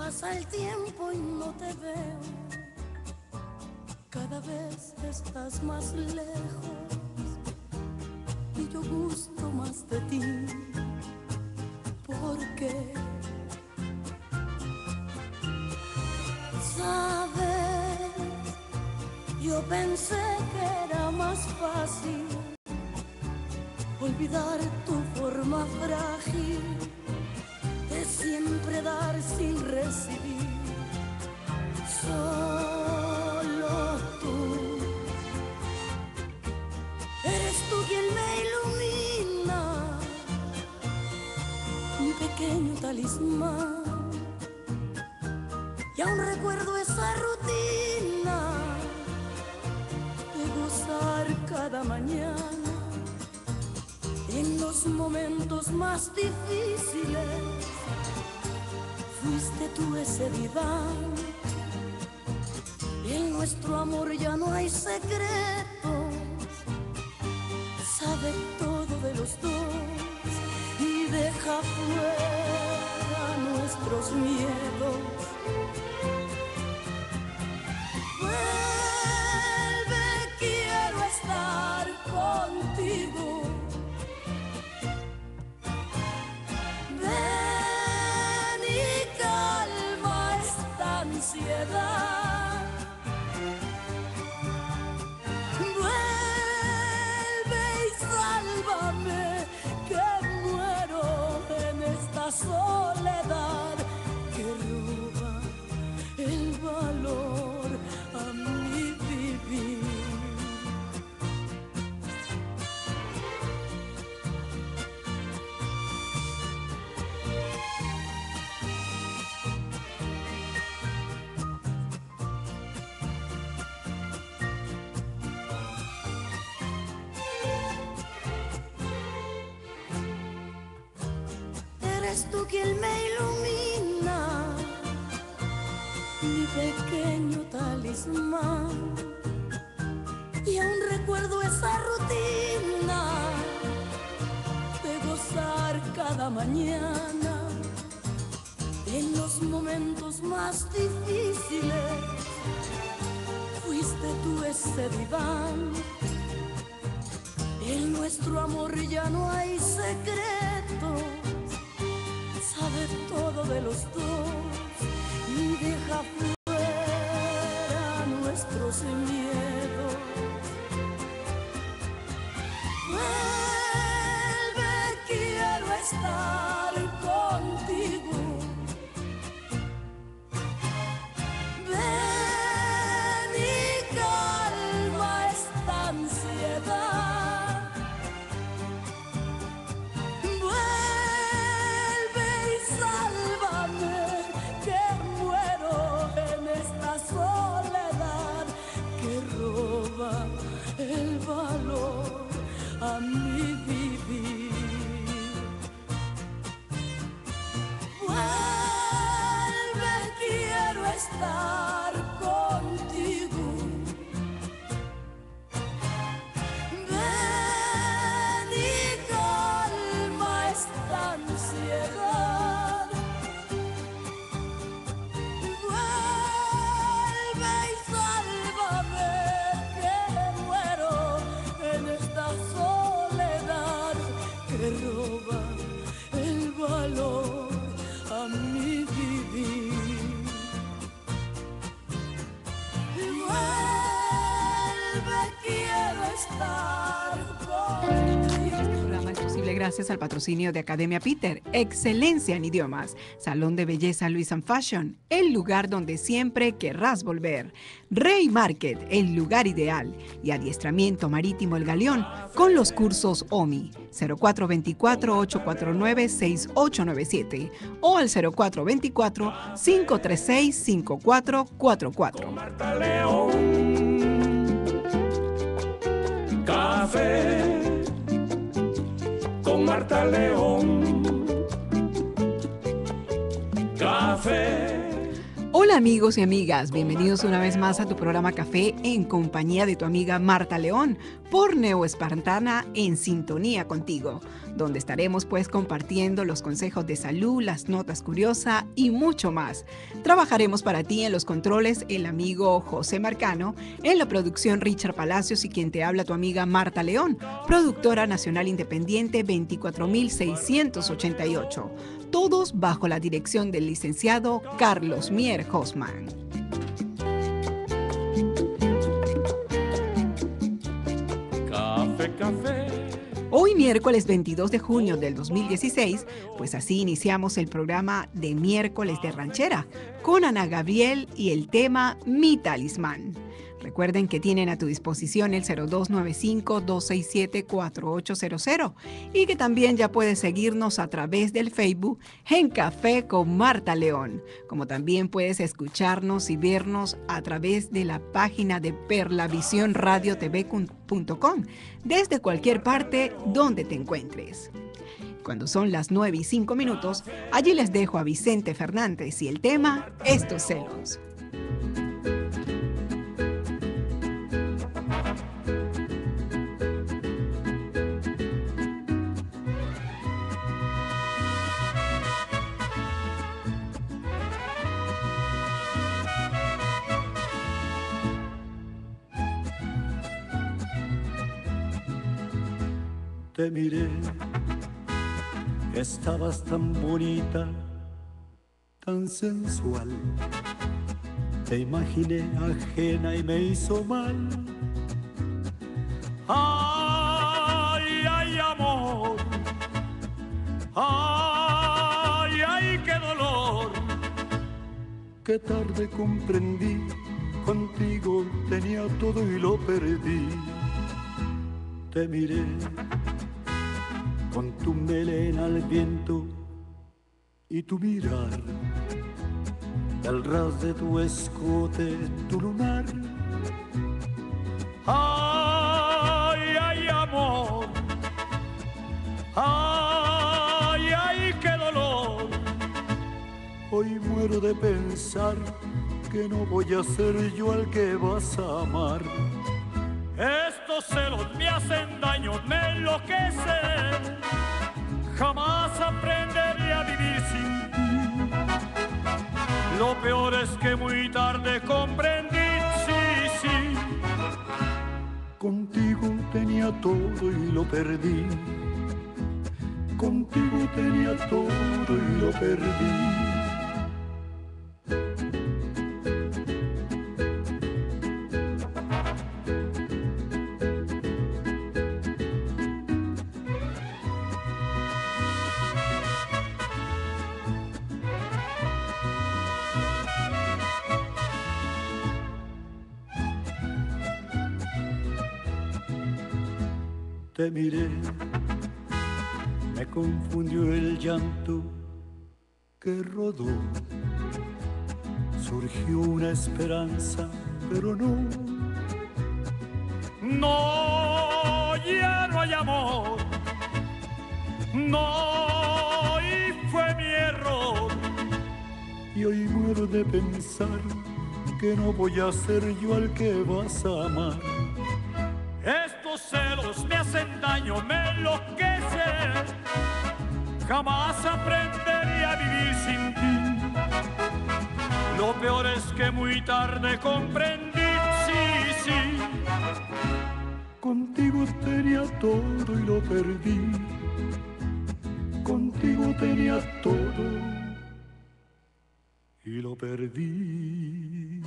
Pasa el tiempo y no te veo, cada vez estás más lejos y yo gusto más de ti. ¿Por qué? Sabes, yo pensé que era más fácil olvidar tu forma frágil de siempre dar sin recibir. Solo tú eres tú quien me ilumina, un pequeño talismán. Y aún recuerdo esa rutina de gozar cada mañana en los momentos más difíciles. Fuiste tú ese diván. En nuestro amor ya no hay secretos, sabe todo de los dos y deja fuera nuestros miedos. Vuelve, quiero estar contigo. Ven y calma esta ansiedad. Vuelve y sálvame, que muero en esta soledad que roba el valor a mi vivir. Eres tú quien me ilumina, mi pequeño talismán. Y aún recuerdo esa rutina de gozar cada mañana en los momentos más difíciles. Fuiste tú ese diván. En nuestro amor ya no hay secretos, sabe todo de los dos y deja fuera nuestros miedos. Vuelve, quiero estar contigo. Ven y calma esta ansiedad. Vuelve y sálvame, que muero en esta soledad que roba el valor a mi vivir. Vuelve, quiero estar contigo. Ven y calma esta ansiedad. Vuelve y sálvame, que muero en esta soledad que roba el valor a mi vivir. Vuelve, quiero estar contigo. Este programa es posible gracias al patrocinio de Academia Peter, excelencia en idiomas, Salón de Belleza Louis Fashion, el lugar donde siempre querrás volver, Rey Market, el lugar ideal, y Adiestramiento Marítimo El Galeón con los cursos OMI, 0424-849-6897 o al 0424-536-5444. Marta León. Café con Marta León. Café. Hola amigos y amigas, bienvenidos una vez más a tu programa Café en compañía de tu amiga Marta León por Neo Espartana en sintonía contigo, donde estaremos pues compartiendo los consejos de salud, las notas curiosas y mucho más. Trabajaremos para ti en los controles el amigo José Marcano, en la producción Richard Palacios y quien te habla tu amiga Marta León, productora nacional independiente 24688. Todos bajo la dirección del licenciado Carlos Mier Hosman. Café, café. Hoy miércoles 22 de junio del 2016, pues así iniciamos el programa de miércoles de ranchera con Ana Gabriel y el tema Mi Talismán. Recuerden que tienen a tu disposición el 0295-267-4800 y que también ya puedes seguirnos a través del Facebook en Café con Marta León, como también puedes escucharnos y vernos a través de la página de perlavisionradiotv.com desde cualquier parte donde te encuentres. Cuando son las 9:05, allí les dejo a Vicente Fernández y el tema Estos celos. Te miré, estabas tan bonita, tan sensual. Te imaginé ajena y me hizo mal. Ay, ay, amor. Ay, ay, qué dolor. Qué tarde comprendí, contigo tenía todo y lo perdí. Te miré con tu melena al viento y tu mirar, el ras de tu escote, tu lunar. Ay, ay, amor, ay, ay, qué dolor. Hoy muero de pensar que no voy a ser yo al que vas a amar. Estos celos me hacen daño, me enloquecen. Jamás aprenderé a vivir sin ti. Lo peor es que muy tarde comprendí, sí, sí. Contigo tenía todo y lo perdí. Contigo tenía todo y lo perdí. Te miré, me confundió el llanto que rodó. Surgió una esperanza, pero no. No, ya no hay amor. No, y fue mi error. Y hoy muero de pensar que no voy a ser yo al que vas a amar. Estos celos me hacen daño, me enloquecen. Jamás aprenderé a vivir sin ti. Lo peor es que muy tarde comprendí, sí, sí. Contigo tenía todo y lo perdí. Contigo tenía todo y lo perdí.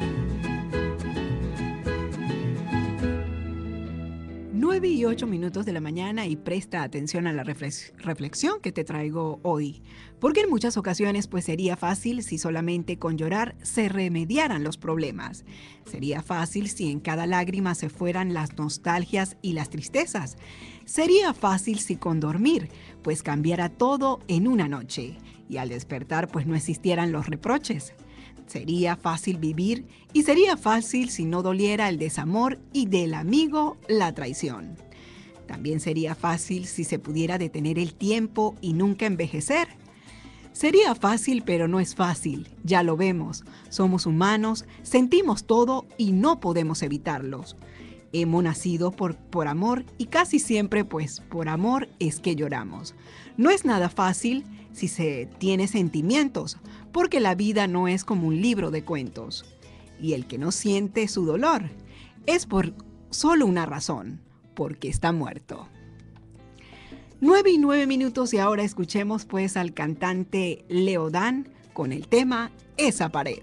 9:08 de la mañana y presta atención a la reflexión que te traigo hoy. Porque en muchas ocasiones pues sería fácil si solamente con llorar se remediaran los problemas. Sería fácil si en cada lágrima se fueran las nostalgias y las tristezas. Sería fácil si con dormir pues cambiara todo en una noche y al despertar pues no existieran los reproches. Sería fácil vivir y sería fácil si no doliera el desamor y del amigo la traición. También sería fácil si se pudiera detener el tiempo y nunca envejecer. Sería fácil, pero no es fácil, ya lo vemos. Somos humanos, sentimos todo y no podemos evitarlos. Hemos nacido por amor y casi siempre, pues, por amor es que lloramos. No es nada fácil si se tiene sentimientos, porque la vida no es como un libro de cuentos. Y el que no siente su dolor es por solo una razón, porque está muerto. 9:09 y ahora escuchemos pues al cantante Leodán con el tema Esa pared.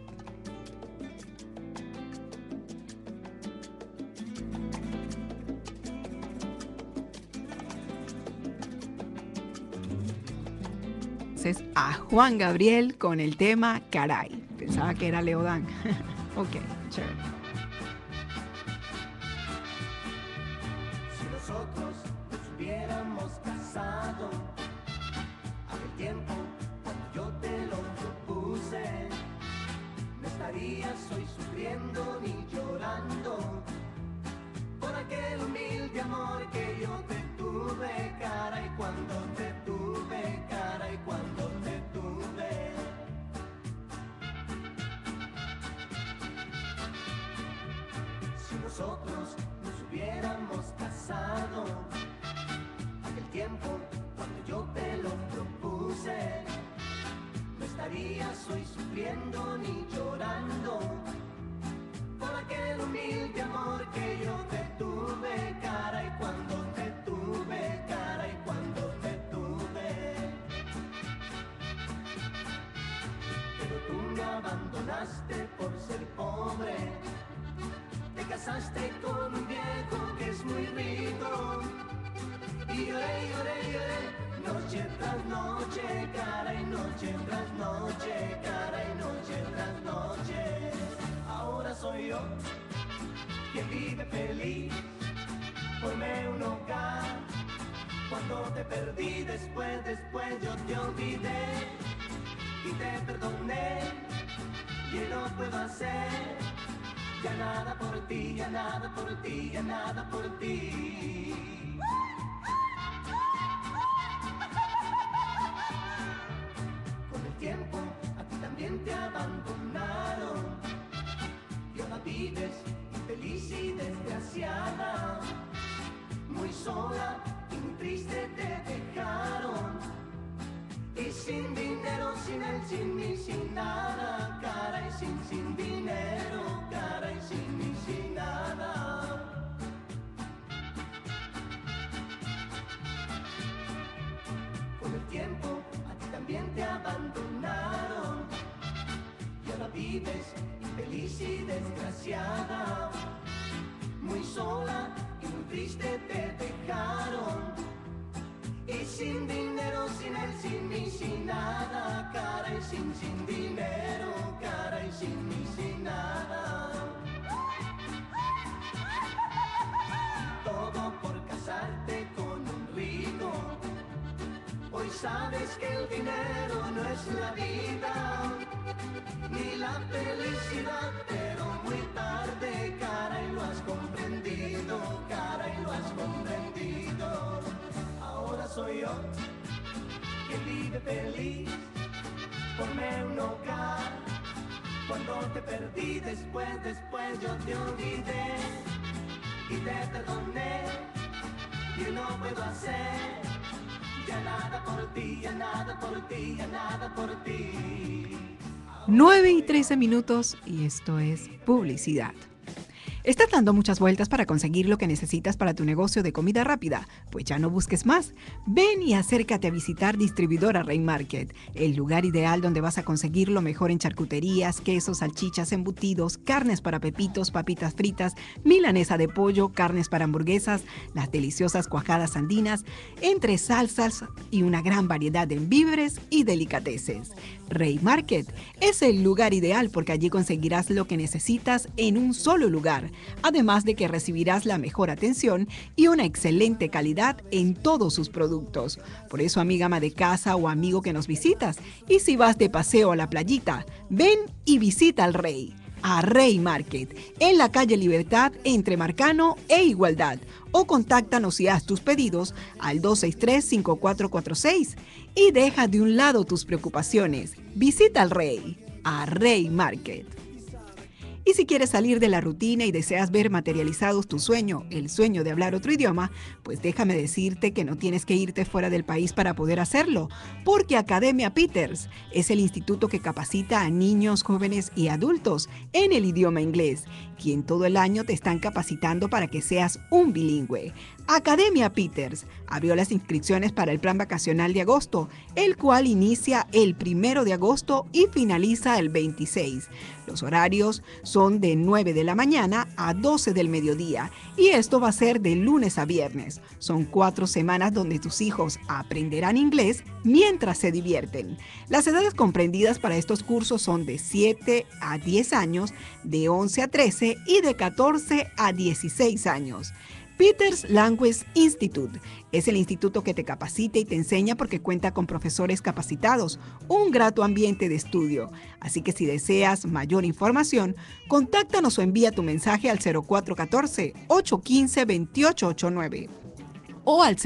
Entonces a Juan Gabriel con el tema Caray. Pensaba que era Leodán. Ok, chévere. Si nosotros nos hubiéramos casado, aquel tiempo cuando yo te lo propuse, no estarías hoy sufriendo ni llorando por aquel humilde amor que yo te tuve, caray, cuando te tuve, caray, cuando te tuve. Si nosotros nos hubiéramos casado, aquel tiempo cuando yo te lo propuse, no estarías hoy sufriendo ni llorando por aquel humilde amor que yo te tuve, caray, cuando te tuve, caray, cuando te tuve. Pero tú me abandonaste por ser pobre, te casaste con un viejo que es muy rico, y lloré, lloré, lloré, noche tras noche, caray, noche tras noche, caray, noche tras noche. Ahora soy yo quien vive feliz, formé un hogar, cuando te perdí, después yo te olvidé, y te perdoné, y no puedo hacer ya nada por ti, ya nada por ti, ya nada por ti. Con el tiempo a ti también te abandonaron, y ahora vives infeliz y desgraciada, muy sola y muy triste te dejaron, y sin dinero, sin él, sin mí, sin nada, caray, sin dinero, caray, sin mí, sin nada. Con el tiempo a ti también te abandonaron, y ahora vives infeliz y desgraciada, muy sola y muy triste te dejaron, y sin dinero, sin él, sin mí, sin nada, caray, sin dinero, caray, sin mí, sin nada. Todo por casarte con un rico, hoy sabes que el dinero no es la vida, ni la felicidad, pero muy tarde, caray, lo has comprendido, caray, lo has comprendido. Ahora soy yo quien vive feliz, formé un hogar, cuando te perdí, después yo te olvidé, y te perdoné, y no puedo hacer ya nada por ti, ya nada por ti, ya nada por ti. 9:13 y esto es publicidad. ¿Estás dando muchas vueltas para conseguir lo que necesitas para tu negocio de comida rápida? Pues ya no busques más. Ven y acércate a visitar Distribuidora Rey Market, el lugar ideal donde vas a conseguir lo mejor en charcuterías, quesos, salchichas, embutidos, carnes para pepitos, papitas fritas, milanesa de pollo, carnes para hamburguesas, las deliciosas cuajadas andinas, entre salsas y una gran variedad de víveres y delicateces. Rey Market es el lugar ideal porque allí conseguirás lo que necesitas en un solo lugar, además de que recibirás la mejor atención y una excelente calidad en todos sus productos. Por eso, amiga ama de casa o amigo que nos visitas, y si vas de paseo a la playita, ven y visita al Rey. a Rey Market, en la calle Libertad entre Marcano e Igualdad, o contáctanos y haz tus pedidos al 263-5446 y deja de un lado tus preocupaciones. Visita al Rey, a Rey Market. Y si quieres salir de la rutina y deseas ver materializados tu sueño, el sueño de hablar otro idioma, pues déjame decirte que no tienes que irte fuera del país para poder hacerlo, porque Academia Peters es el instituto que capacita a niños, jóvenes y adultos en el idioma inglés, quien todo el año te están capacitando para que seas un bilingüe. Academia Peters abrió las inscripciones para el plan vacacional de agosto, el cual inicia el 1 de agosto y finaliza el 26. Los horarios son de 9 de la mañana a 12 del mediodía y esto va a ser de lunes a viernes. Son 4 semanas donde tus hijos aprenderán inglés mientras se divierten. Las edades comprendidas para estos cursos son de 7 a 10 años, de 11 a 13 y de 14 a 16 años. Peters Language Institute es el instituto que te capacita y te enseña porque cuenta con profesores capacitados, un grato ambiente de estudio. Así que si deseas mayor información, contáctanos o envía tu mensaje al 0414-815-2889 o al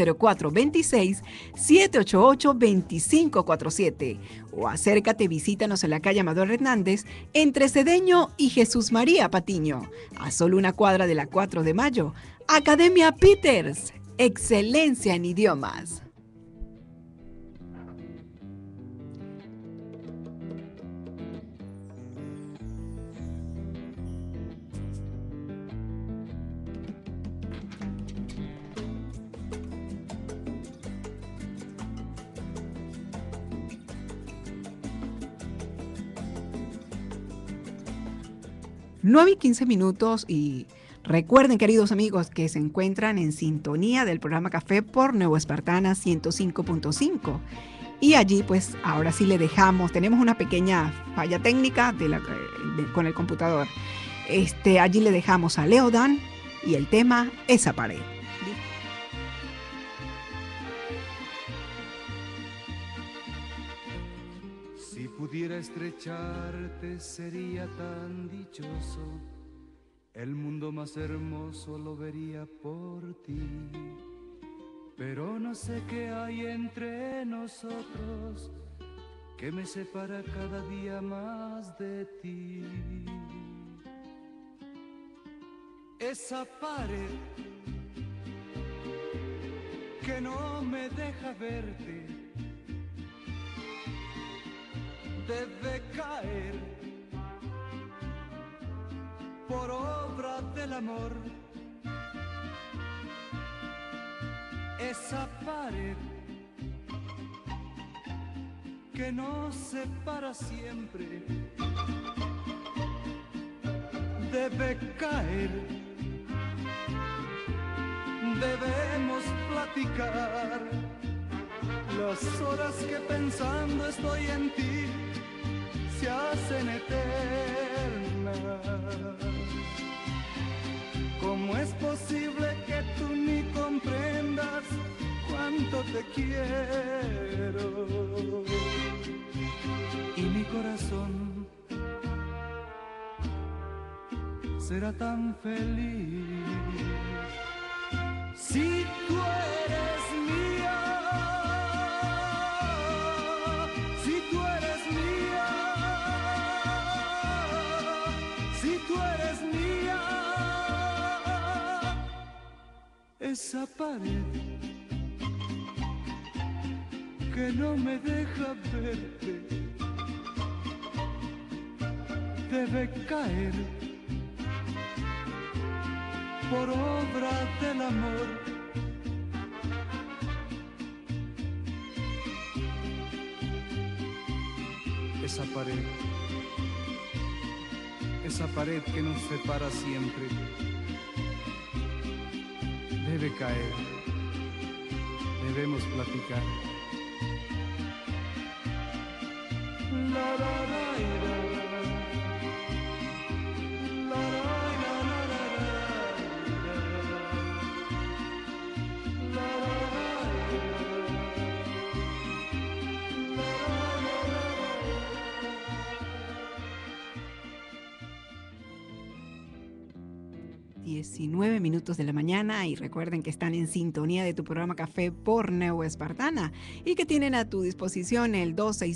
0426-788-2547 o acércate, visítanos en la calle Amador Hernández entre Cedeño y Jesús María Patiño, a solo una cuadra de la 4 de Mayo. Academia Peters, excelencia en idiomas. Nueve y 15 minutos y recuerden, queridos amigos, que se encuentran en sintonía del programa Café por Nuevo Espartana 105.5. Y allí, pues, ahora sí le dejamos, tenemos una pequeña falla técnica con el computador. Allí le dejamos a Leodan y el tema Esa pared. Si pudiera estrecharte sería tan dichoso, el mundo más hermoso lo vería por ti. Pero no sé qué hay entre nosotros que me separa cada día más de ti. Esa pared que no me deja verte debe caer por obra del amor. Esa pared que nos separa siempre debe caer. Debemos platicar las horas que pensando estoy en ti se hacen eternas. ¿Cómo es posible que tú ni comprendas cuánto te quiero? Y mi corazón será tan feliz si tú eres mía, si tú eres mía, si tú eres mía. Esa pared que no me deja verte debe caer por obra del amor. Esa pared que nos separa siempre debe caer. Debemos platicar. La, la, la, la. 19 minutos de la mañana y recuerden que están en sintonía de tu programa Café por Neo Espartana y que tienen a tu disposición el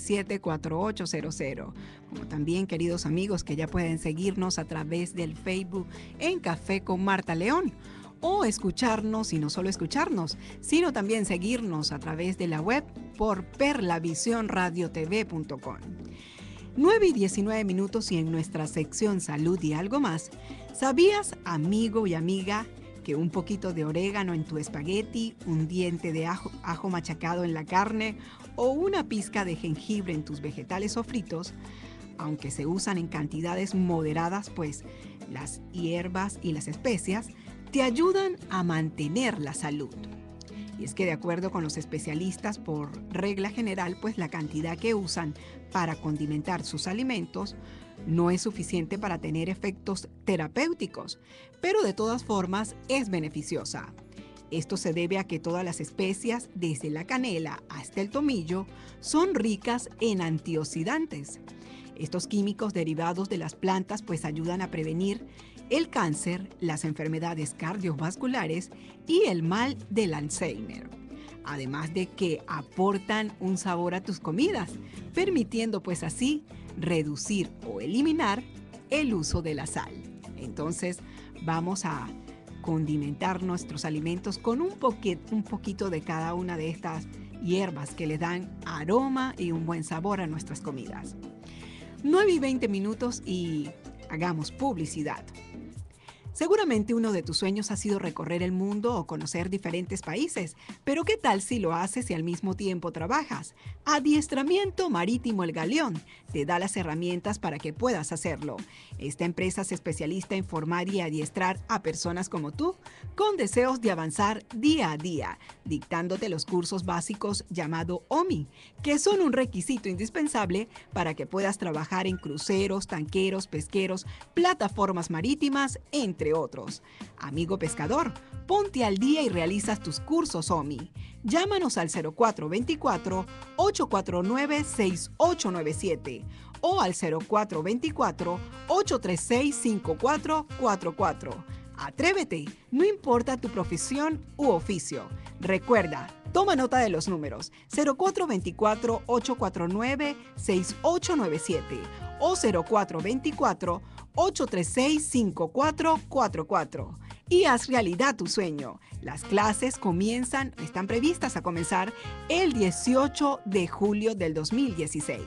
267-4800. Como también, queridos amigos, que ya pueden seguirnos a través del Facebook en Café con Marta León o escucharnos, y no solo escucharnos, sino también seguirnos a través de la web por perlavisionradiotv.com. 9 y 19 minutos y en nuestra sección Salud y algo más. ¿Sabías, amigo y amiga, que un poquito de orégano en tu espagueti, un diente de ajo machacado en la carne o una pizca de jengibre en tus vegetales sofritos, aunque se usan en cantidades moderadas, pues las hierbas y las especias te ayudan a mantener la salud? Y es que de acuerdo con los especialistas, por regla general, pues la cantidad que usan para condimentar sus alimentos no es suficiente para tener efectos terapéuticos, pero de todas formas es beneficiosa. Esto se debe a que todas las especias, desde la canela hasta el tomillo, son ricas en antioxidantes. Estos químicos derivados de las plantas pues ayudan a prevenir el cáncer, las enfermedades cardiovasculares y el mal del Alzheimer. Además de que aportan un sabor a tus comidas, permitiendo pues así reducir o eliminar el uso de la sal. Entonces vamos a condimentar nuestros alimentos con un poquito de cada una de estas hierbas que le dan aroma y un buen sabor a nuestras comidas. 9 y 20 minutos y hagamos publicidad. Seguramente uno de tus sueños ha sido recorrer el mundo o conocer diferentes países, pero ¿qué tal si lo haces y al mismo tiempo trabajas? Adiestramiento Marítimo El Galeón te da las herramientas para que puedas hacerlo. Esta empresa se especializa en formar y adiestrar a personas como tú, con deseos de avanzar día a día, dictándote los cursos básicos llamado OMI, que son un requisito indispensable para que puedas trabajar en cruceros, tanqueros, pesqueros, plataformas marítimas, entre otros. Amigo pescador, ponte al día y realizas tus cursos OMI. Llámanos al 0424-849-6897 o al 0424-836-5444. Atrévete, no importa tu profesión u oficio. Recuerda, toma nota de los números 0424-849-6897 o 0424-836-5444 y haz realidad tu sueño. Las clases están previstas a comenzar el 18 de julio del 2016.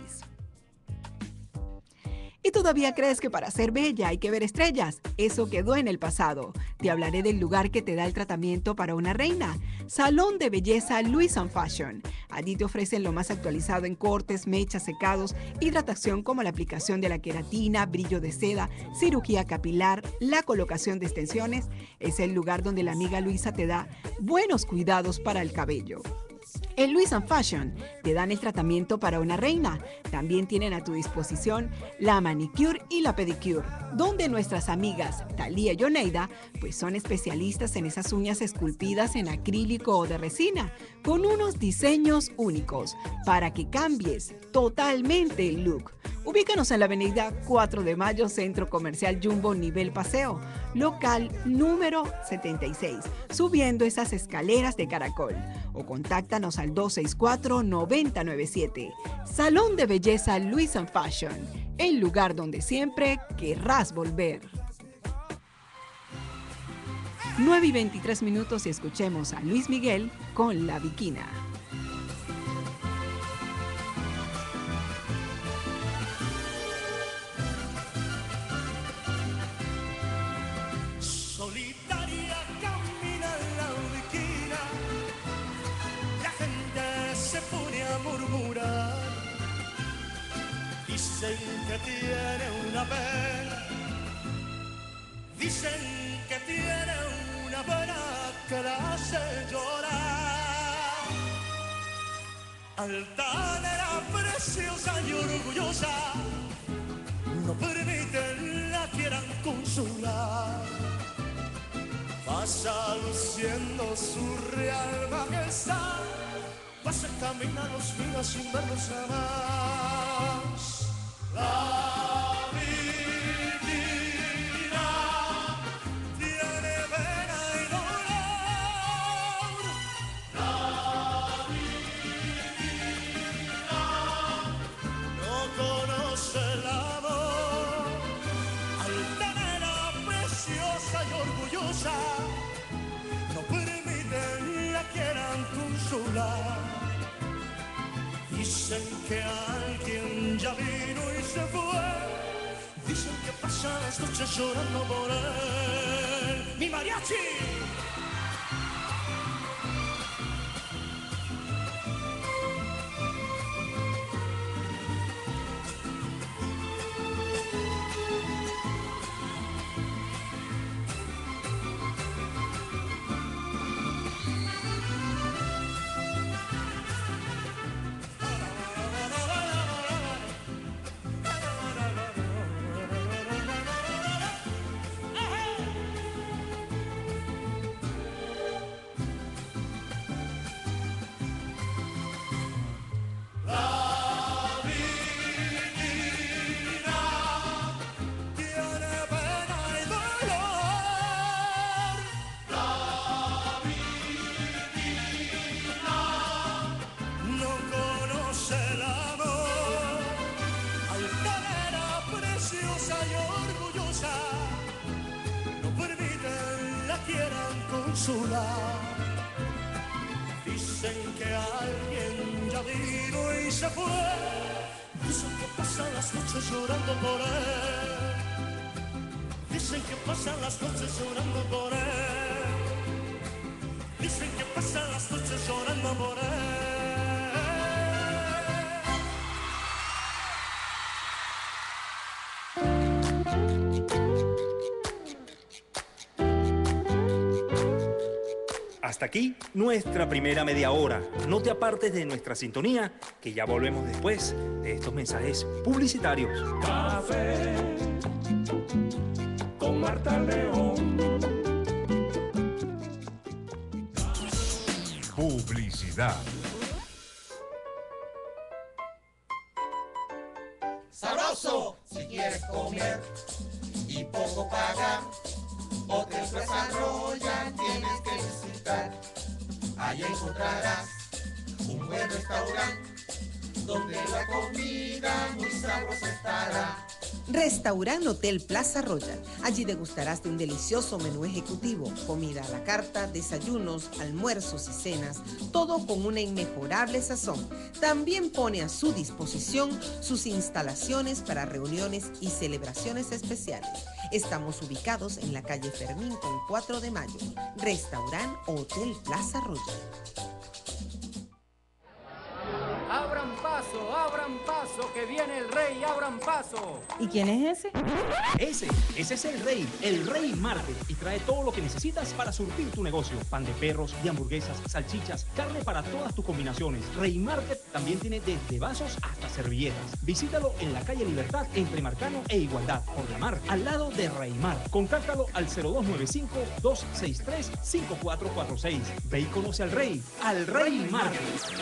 ¿Y todavía crees que para ser bella hay que ver estrellas? Eso quedó en el pasado. Te hablaré del lugar que te da el tratamiento para una reina. Salón de Belleza Louis Fashion. Allí te ofrecen lo más actualizado en cortes, mechas, secados, hidratación como la aplicación de la queratina, brillo de seda, cirugía capilar, la colocación de extensiones. Es el lugar donde la amiga Luisa te da buenos cuidados para el cabello. En Louis Fashion te dan el tratamiento para una reina. También tienen a tu disposición la manicure y la pedicure, donde nuestras amigas Talía y Oneida pues son especialistas en esas uñas esculpidas en acrílico o de resina, con unos diseños únicos para que cambies totalmente el look. Ubícanos en la avenida 4 de Mayo, Centro Comercial Jumbo, nivel Paseo, local número 76, subiendo esas escaleras de caracol. O contáctanos al 264-9097. Salón de Belleza Louis Fashion, el lugar donde siempre querrás volver. 9 y 23 minutos y escuchemos a Luis Miguel con La Bikina. Solitaria camina la bikina, la gente se pone a murmurar. Dicen que tiene una pena, dicen que tiene una pena que la hace llorar. Altanera, preciosa y orgullosa, no permiten la quieran consolar. Pasa luciendo su real majestad, pasa camina los mira sin verlos jamás. La bikina tiene que alguien ya vino y se fue. Dicen que pasa las noches llorando por él. ¡Mi mariachi! Dicen que alguien ya vino y se fue. Dicen que pasan las noches llorando por él. Dicen que pasan las noches llorando por él. Dicen que pasan las noches llorando por él. Hasta aquí nuestra primera media hora. No te apartes de nuestra sintonía, que ya volvemos después de estos mensajes publicitarios. Café con Marta León. Publicidad. Sabroso, si quieres comer y poco pagar, Hotel Plaza Royal tienes que visitar. Allí encontrarás un buen restaurante donde la comida muy sabrosa estará. Restaurante Hotel Plaza Royal. Allí degustarás de un delicioso menú ejecutivo, comida a la carta, desayunos, almuerzos y cenas, todo con una inmejorable sazón. También pone a su disposición sus instalaciones para reuniones y celebraciones especiales. Estamos ubicados en la calle Fermín con 4 de mayo. Restaurante Hotel Plaza Royal. Abran paso, que viene el rey, abran paso. ¿Y quién es ese? Ese es el Rey Market, y trae todo lo que necesitas para surtir tu negocio. Pan de perros, de hamburguesas, salchichas, carne para todas tus combinaciones. Rey Market también tiene desde vasos hasta servilletas. Visítalo en la calle Libertad, entre Marcano e Igualdad, por la mar, al lado de Reymar. Contáctalo al 0295-263-5446. Ve y conoce al Rey Market.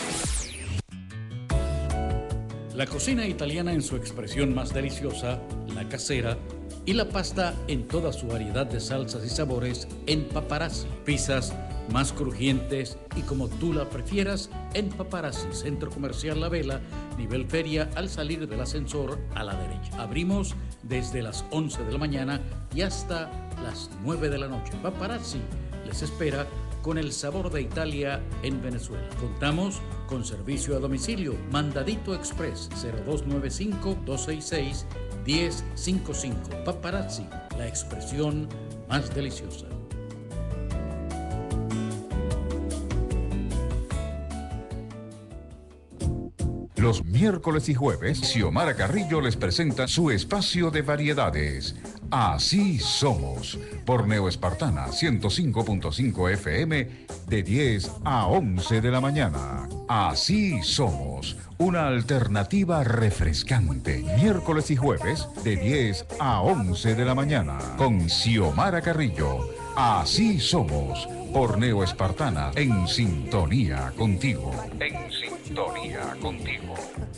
La cocina italiana en su expresión más deliciosa, la casera, y la pasta en toda su variedad de salsas y sabores en Paparazzi. Pizzas más crujientes y como tú la prefieras en Paparazzi, Centro Comercial La Vela, nivel feria al salir del ascensor a la derecha. Abrimos desde las 11 de la mañana y hasta las 9 de la noche. Paparazzi les espera con el sabor de Italia en Venezuela. Contamos con servicio a domicilio, Mandadito Express 0295-266-1055. Paparazzi, la expresión más deliciosa. Los miércoles y jueves, Xiomara Carrillo les presenta su espacio de variedades. Así somos, por Neo Espartana 105.5 FM, de 10 a 11 de la mañana. Así somos, una alternativa refrescante. Miércoles y jueves, de 10 a 11 de la mañana, con Xiomara Carrillo. Así somos, por Neo Espartana, en sintonía contigo. En sintonía contigo.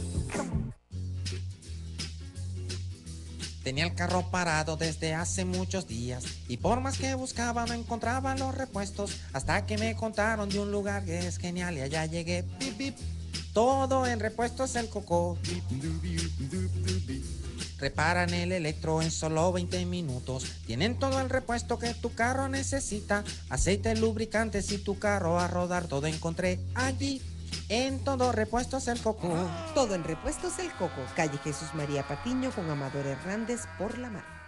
Tenía el carro parado desde hace muchos días y por más que buscaba no encontraba los repuestos, hasta que me contaron de un lugar que es genial y allá llegué. Bip, bip. Todo en repuestos El Cocó. Reparan el electro en solo 20 minutos. Tienen todo el repuesto que tu carro necesita. Aceite, lubricantes y tu carro a rodar, todo encontré allí. En todo Repuestos El Coco. Todo en Repuestos El Coco, calle Jesús María Patiño con Amador Hernández por la mar.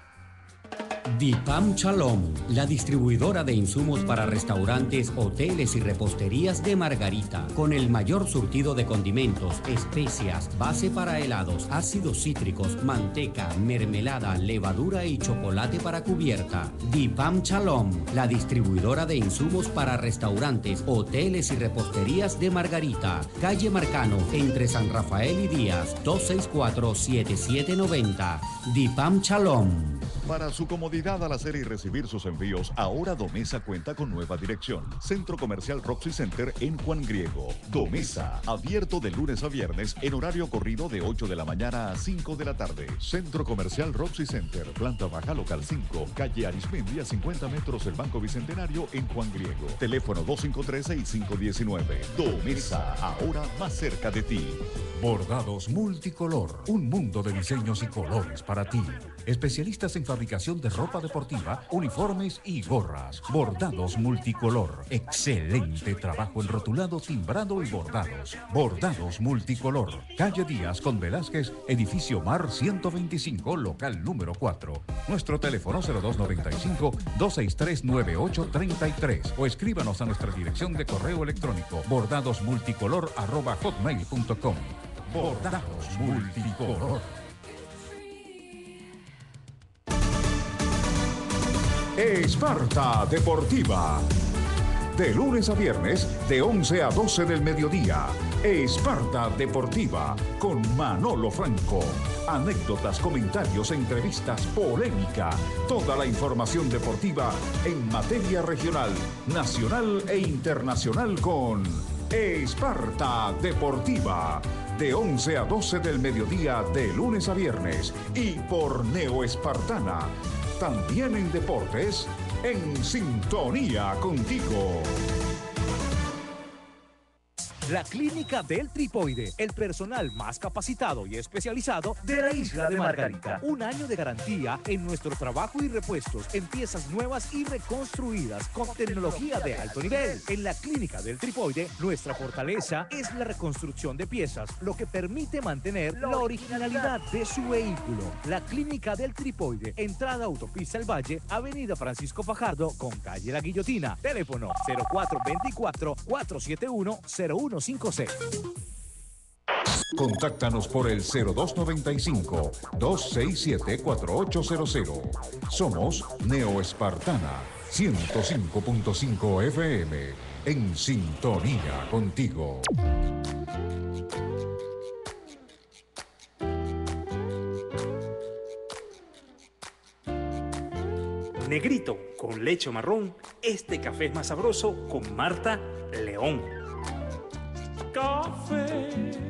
Dipam Shalom, la distribuidora de insumos para restaurantes, hoteles y reposterías de Margarita, con el mayor surtido de condimentos, especias, base para helados, ácidos cítricos, manteca, mermelada, levadura y chocolate para cubierta. Dipam Shalom, la distribuidora de insumos para restaurantes, hoteles y reposterías de Margarita, calle Marcano, entre San Rafael y Díaz, 264-7790. Dipam Shalom. Para su comodidad al hacer y recibir sus envíos, ahora Domesa cuenta con nueva dirección. Centro Comercial Roxy Center en Juan Griego. Domesa, abierto de lunes a viernes en horario corrido de 8 de la mañana a 5 de la tarde. Centro Comercial Roxy Center, planta baja local 5, calle Arismendi a 50 metros del Banco Bicentenario en Juan Griego. Teléfono 253-6519. Domesa, ahora más cerca de ti. Bordados Multicolor, un mundo de diseños y colores para ti. Especialistas en fabricación de ropa deportiva, uniformes y gorras. Bordados Multicolor. Excelente trabajo en rotulado, timbrado y bordados. Bordados Multicolor. Calle Díaz con Velázquez, edificio Mar 125, local número 4. Nuestro teléfono 0295-263-9833 o escríbanos a nuestra dirección de correo electrónico bordadosmulticolor@hotmail.com. Bordados Multicolor. Esparta Deportiva. De lunes a viernes, de 11 a 12 del mediodía. Esparta Deportiva, con Manolo Franco. Anécdotas, comentarios, entrevistas, polémica. Toda la información deportiva en materia regional, nacional e internacional con Esparta Deportiva. De 11 a 12 del mediodía, de lunes a viernes. Y por Neo Espartana. También en deportes, en sintonía contigo. La Clínica del Tripoide, el personal más capacitado y especializado de la isla de Margarita. Un año de garantía en nuestro trabajo y repuestos en piezas nuevas y reconstruidas con tecnología de alto nivel. En la Clínica del Tripoide, nuestra fortaleza es la reconstrucción de piezas, lo que permite mantener la originalidad de su vehículo. La Clínica del Tripoide, entrada Autopista El Valle, Avenida Francisco Fajardo con calle La Guillotina. Teléfono 0424-471-0156. Contáctanos por el 0295-267-4800. Somos Neo Espartana, 105.5 FM, en sintonía contigo. Negrito con leche marrón, este café es más sabroso con Marta León. Café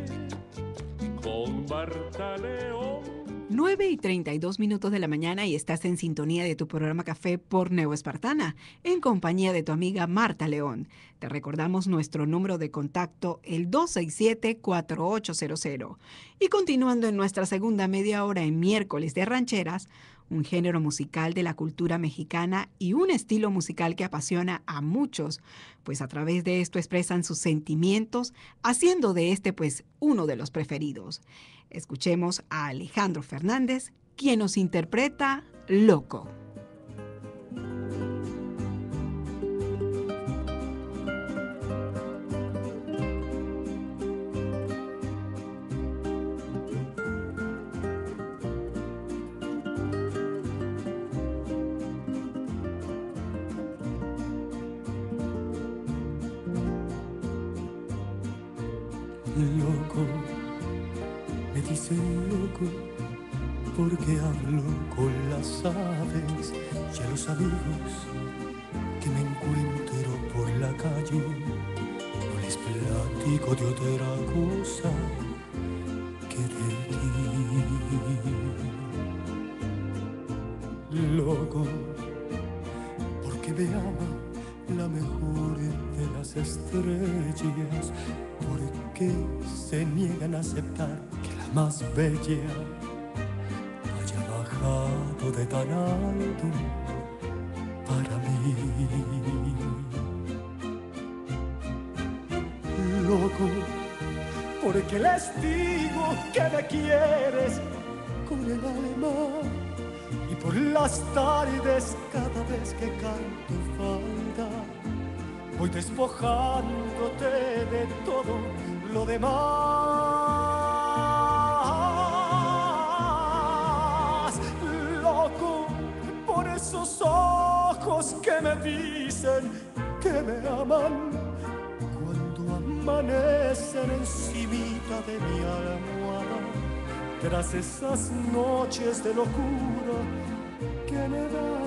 con Marta León. 9:32 de la mañana y estás en sintonía de tu programa Café por Neo Espartana, en compañía de tu amiga Marta León. Te recordamos nuestro número de contacto, el 267-4800. Y continuando en nuestra segunda media hora en Miércoles de Rancheras, un género musical de la cultura mexicana y un estilo musical que apasiona a muchos, pues a través de esto expresan sus sentimientos, haciendo de este pues uno de los preferidos. Escuchemos a Alejandro Fernández, quien nos interpreta Loco. Loco, me dicen loco porque hablo con las aves y a los amigos que me encuentro por la calle no les platico de otra cosa que de ti. Loco, porque me ama la mejor de las estrellas, porque se niegan a aceptar que la más bella haya bajado de tan alto para mí. Loco, loco, porque les digo que me quieres con el alma. Y por las tardes, cada vez que canto falda, voy despojándote de todo lo demás. Loco por esos ojos que me dicen que me aman, cuando amanecen encimita de mi almohada, tras esas noches de locura que me das.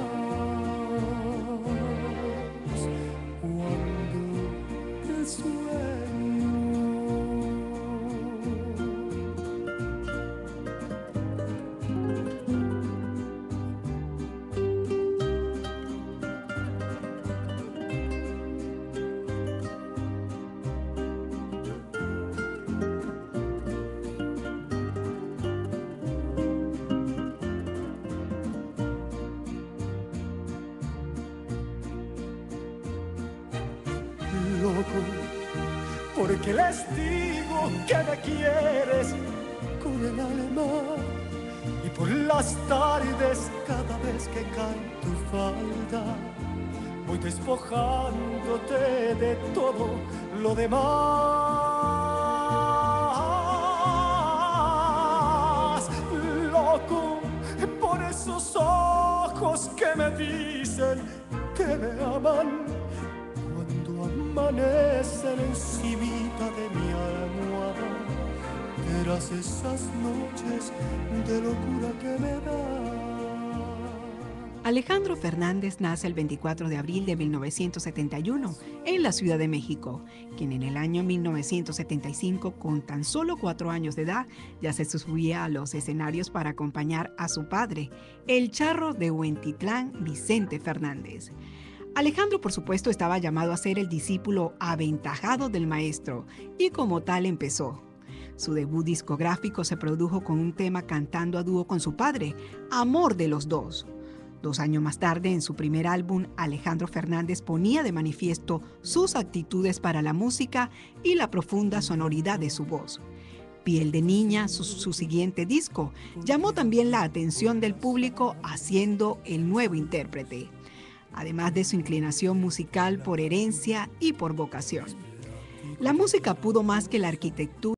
Porque les digo que me quieres con el alma. Y por las tardes, cada vez que canto falda, voy despojándote de todo lo demás. Loco por esos ojos que me dicen que me aman, amanecen encimita de mi almohada, tras esas noches de locura que me da. Alejandro Fernández nace el 24 de abril de 1971 en la Ciudad de México, quien en el año 1975, con tan solo 4 años de edad, ya se subía a los escenarios para acompañar a su padre, el charro de Huentitlán, Vicente Fernández. Alejandro, por supuesto, estaba llamado a ser el discípulo aventajado del maestro y como tal empezó. Su debut discográfico se produjo con un tema cantando a dúo con su padre, Amor de los Dos. 2 años más tarde, en su primer álbum, Alejandro Fernández ponía de manifiesto sus actitudes para la música y la profunda sonoridad de su voz. Piel de Niña, su siguiente disco, llamó también la atención del público haciendo el nuevo intérprete, además de su inclinación musical por herencia y por vocación. La música pudo más que la arquitectura